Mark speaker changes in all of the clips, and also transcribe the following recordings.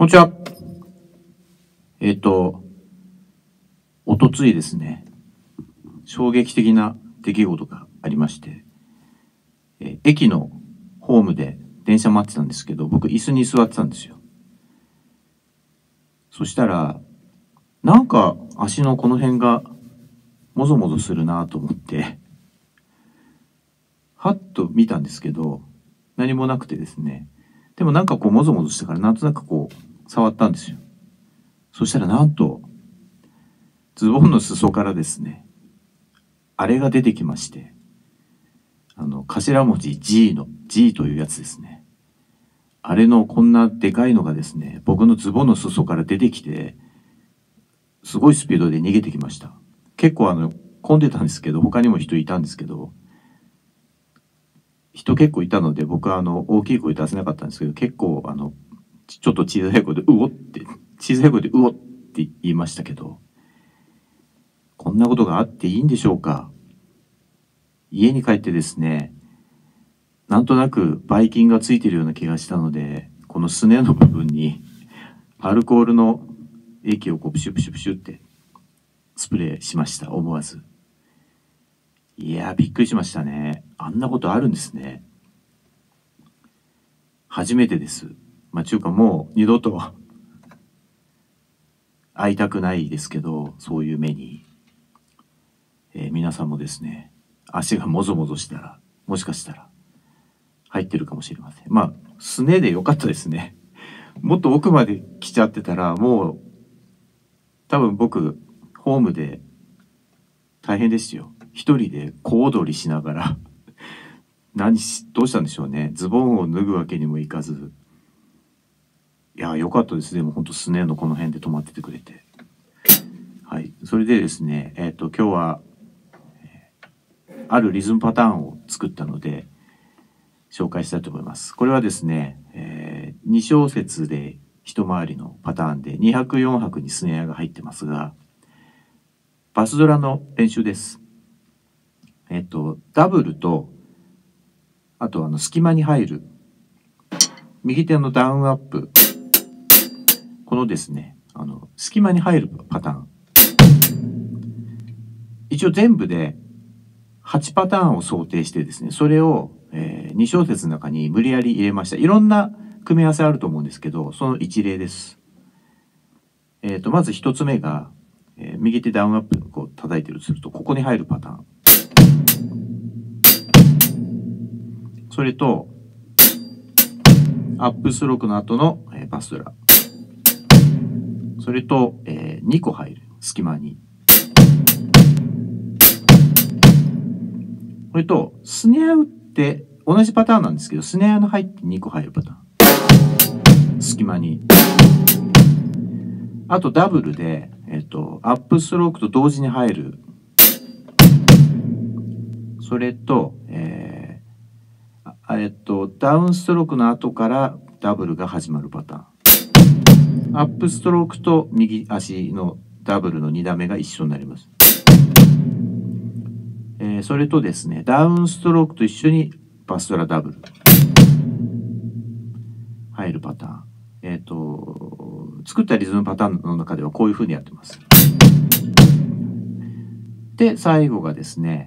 Speaker 1: こんにちは。おとついですね、衝撃的な出来事がありまして、駅のホームで電車待ってたんですけど、僕椅子に座ってたんですよ。そしたら、なんか足のこの辺がもぞもぞするなと思って、はっと見たんですけど、何もなくてですね、でもなんかこうもぞもぞしてからなんとなくこう触ったんですよ。そしたらなんとズボンの裾からですね、あれが出てきまして、頭文字 G の G というやつですね。あれのこんなでかいのがですね、僕のズボンの裾から出てきて、すごいスピードで逃げてきました。結構混んでたんですけど、他にも人いたんですけど、人結構いたので、僕は大きい声出せなかったんですけど、結構ちょっと小さい声で、小さい声で、うおって言いましたけど、こんなことがあっていいんでしょうか。家に帰ってですね、なんとなくばい菌がついてるような気がしたので、このすねの部分にアルコールの液をこうプシュプシュプシュってスプレーしました、思わず。いやー、びっくりしましたね。あんなことあるんですね。初めてです。ちゅうかもう二度と会いたくないですけど、そういう目に。皆さんもですね、足がもぞもぞしたら、もしかしたら入ってるかもしれません。すねでよかったですね。もっと奥まで来ちゃってたら、もう多分僕ホームで大変ですよ。一人で小躍りしながらどうしたんでしょうね。ズボンを脱ぐわけにもいかず。いや、よかったです。でも本当すねのこの辺で止まっててくれて。はい。それでですね、今日は、あるリズムパターンを作ったので、紹介したいと思います。これはですね、2小節で一回りのパターンで、2拍4拍にスネアが入ってますが、バスドラの練習です。ダブルと、あと隙間に入る、右手のダウンアップ、このですね、隙間に入るパターン。一応全部で8パターンを想定してですね、それを、2小節の中に無理やり入れました。いろんな組み合わせあると思うんですけど、その一例です。まず1つ目が、右手ダウンアップこう叩いてるとすると、ここに入るパターン。それと、アップストロークの後の、バスドラ。それと、2個入る。隙間に。これと、スネア打って同じパターンなんですけど、スネアの入って2個入るパターン。隙間に。あとダブルで、アップストロークと同時に入る。それと、ダウンストロークの後からダブルが始まるパターン。アップストロークと右足のダブルの2打目が一緒になります。それとですね、ダウンストロークと一緒にバスドラダブル入るパターン。作ったリズムパターンの中ではこういう風にやってます。で、最後がですね、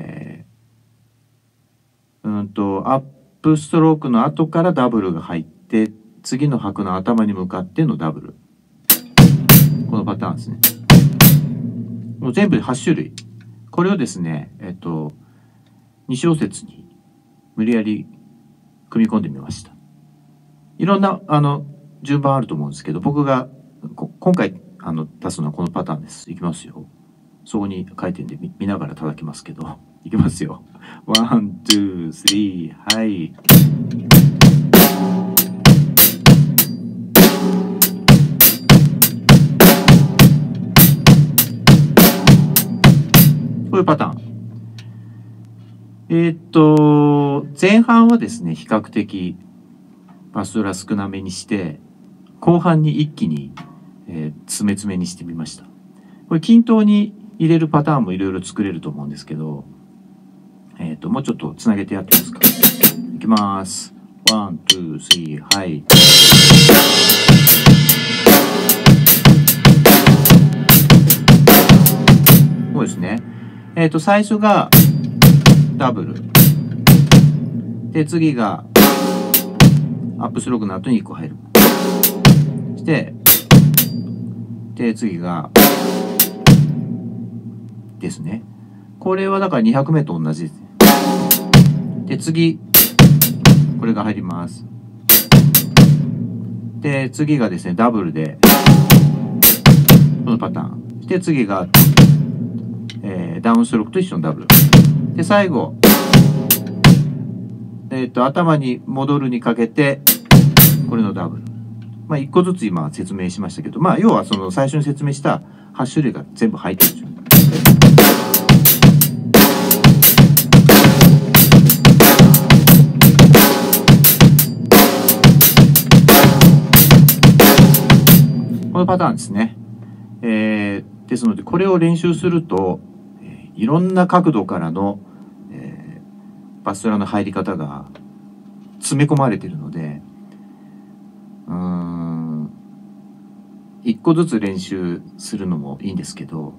Speaker 1: アップストロークの後からダブルが入って、次の拍の頭に向かってのダブル。このパターンですね。もう全部で8種類。これをですね、2小節に無理やり組み込んでみました。いろんな、順番あると思うんですけど、僕が今回、出すのはこのパターンです。いきますよ。そこに書いてんで見ながら叩きますけど、いきますよ。ワン、ツー、スリー、はい。こういうパターン。前半はですね、比較的バスドラ少なめにして、後半に一気に、詰め詰めにしてみました。これ均等に入れるパターンもいろいろ作れると思うんですけど、もうちょっとつなげてやってますか。いきます。ワン、ツー、スリー、はい。 うですね。最初がダブル。で、次がアップストロークの後に1個入る。して、で、次がですね。これはだから200目と同じです。で、次、これが入ります。で、次がですね、ダブルで、このパターン。で、次が、ダウンストロークと一緒のダブル。で、最後、頭に戻るにかけて、これのダブル。まあ、一個ずつ今説明しましたけど、まあ、要はその最初に説明した8種類が全部入ってるんですよ。このパターンですね。ですので、これを練習すると、いろんな角度からの、バスドラの入り方が詰め込まれているので、一個ずつ練習するのもいいんですけど、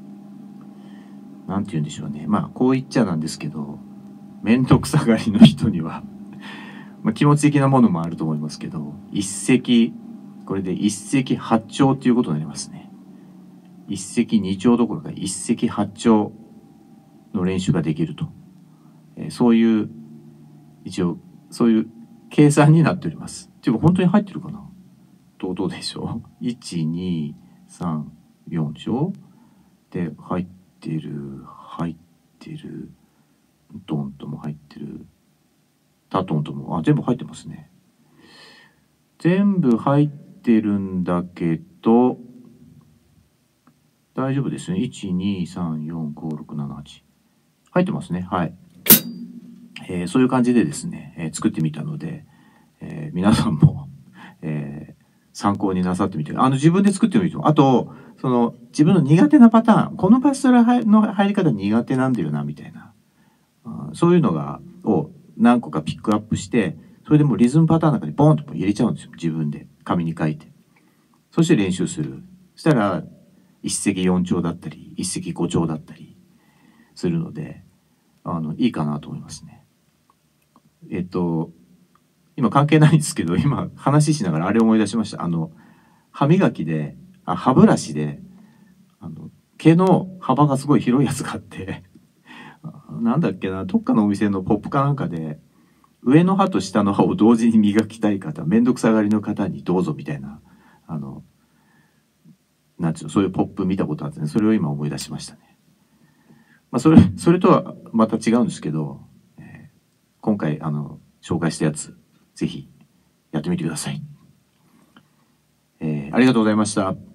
Speaker 1: なんて言うんでしょうね。まあ、こう言っちゃなんですけど、めんどくさがりの人には、まあ、気持ち的なものもあると思いますけど、これで一石八鳥っていうことになりますね。一石二鳥どころか一石八鳥の練習ができると。そういう、一応、そういう計算になっております。っていうか、本当に入ってるかな？どうでしょう？ 1、2、3、4でしょ？で、入ってる、ドンとも入ってる、タトンとも、全部入ってますね。全部入ってるんだけど、大丈夫ですね。1、2、3、4、5、6、7、8。入ってますね。はい。そういう感じでですね、作ってみたので、皆さんも、参考になさってみて、自分で作ってみると、あと、その、自分の苦手なパターン、このバスドラの入り方苦手なんだよな、みたいな。そういうのを何個かピックアップして、それでもうリズムパターンの中にボーンと入れちゃうんですよ。自分で。紙に書いて。そして練習する。そしたら、一石四鳥だったり、一石五鳥だったりするので、いいかなと思いますね。今関係ないんですけど、今話しながらあれ思い出しました。歯磨きで、歯ブラシで、毛の幅がすごい広いやつがあって、なんだっけな、どっかのお店のポップかなんかで、上の歯と下の歯を同時に磨きたい方、めんどくさがりの方にどうぞみたいな、なんていうの、そういうポップ見たことあってね、それを今思い出しましたね。まあ、それとはまた違うんですけど、今回、紹介したやつ、ぜひやってみてください。ありがとうございました。